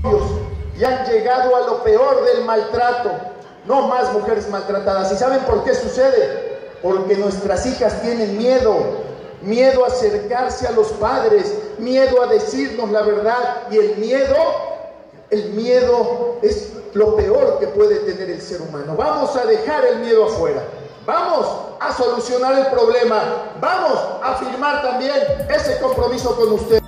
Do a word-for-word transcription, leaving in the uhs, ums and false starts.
y han llegado a lo peor del maltrato. No más mujeres maltratadas. ¿Y saben por qué sucede? Porque nuestras hijas tienen miedo, miedo a acercarse a los padres, miedo a decirnos la verdad. Y el miedo, el miedo es lo peor que puede tener el ser humano. Vamos a dejar el miedo afuera. Vamos a solucionar el problema. Vamos a firmar también ese compromiso con usted.